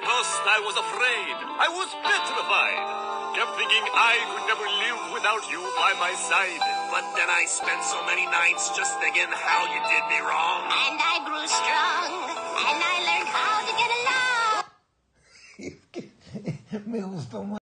First I was afraid. I was petrified. Kept thinking I could never live without you by my side. But then I spent so many nights just thinking how you did me wrong. And I grew strong. And I learned how to get along. Me gustó más.